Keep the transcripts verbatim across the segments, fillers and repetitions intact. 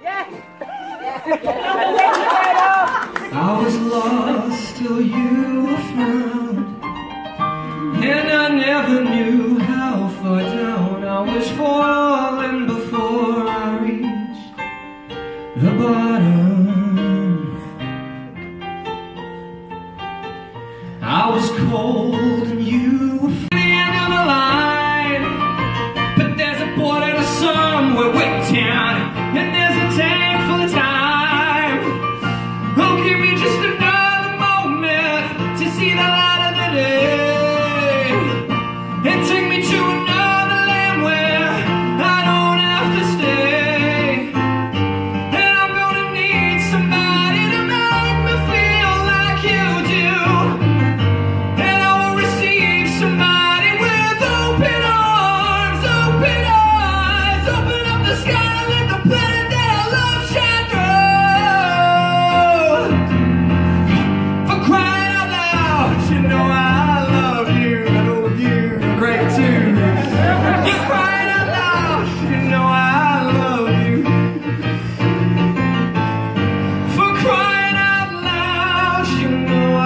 I was lost till you were found, and I never knew how far down I was falling before I reached the bottom. I was cold and you were at the end of the line, but there's a border to somewhere way down, and there's a tank full of time. Oh, give me just another moment to see the light of the day, and take me to another land where I don't have to stay. And I'm gonna need somebody to make me feel like you do, and I will receive somebody with open arms, open eyes, open up the sky and let the planet that I love shine through. For crying out loud, you know I love you. I know you're great too. For crying out loud, you know I love you. For crying out loud, you know I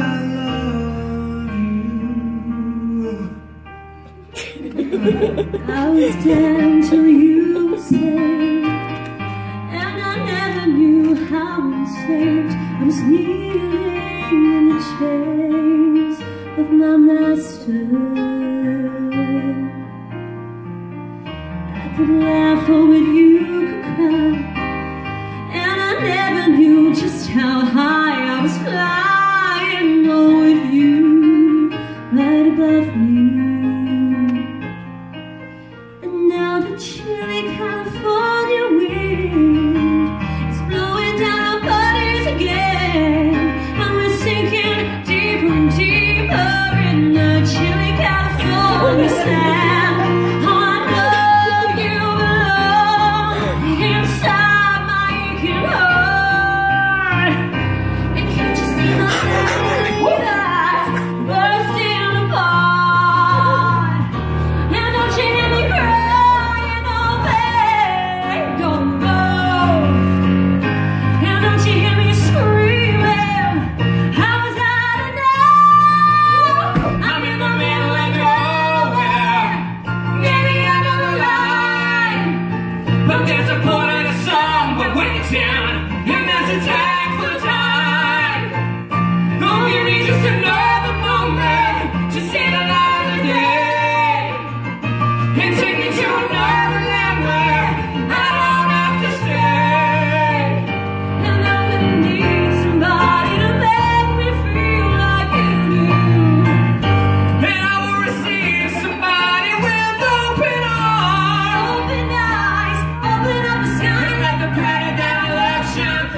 love you. I was down till you were saved, and I never knew how I'm saved. I was kneeling in the chains of my master. I could laugh or with you could cry, and I never knew just how high I was flying. Oh, with you right above me. And now the chilly California wind is blowing down our bodies again, and we're sinking deeper and deeper in the chilly California sand. Oh, I know you belong inside my aching heart. And can't you see my eyes bursting apart? And don't you hear me crying, oh babe, don't go. And don't you hear me screaming, how was I to know? I'm in the middle of nowhere, near the end of the line, But there's a border to somewhere way down, and there's a tank full of time. Oh, give me just another moment to see the light of the day, and take me to another land where I don't have to stay. and I'm gonna need somebody to make me feel like you do. And I will receive somebody with open arms, Open eyes, open up the sky. and let the planet that I love shine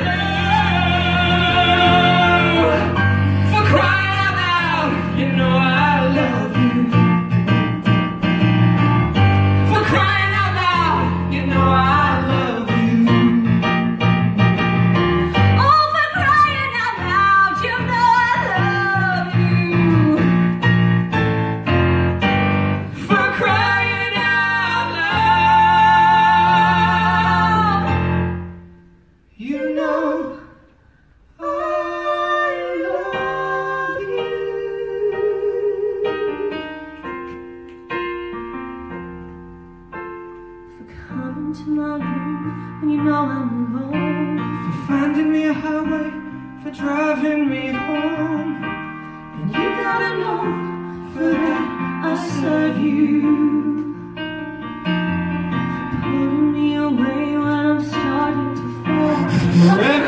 through. For crying out loud, you know I love you. For crying out loud, you know I love you. Oh, for crying out loud, you know I love you. For crying out loud, you know I love you. For coming to my room when you know I'm alone. For finding me a highway, for driving me home. And you gotta know, for that I serve you. For pulling me away when I'm starting to fall. Forever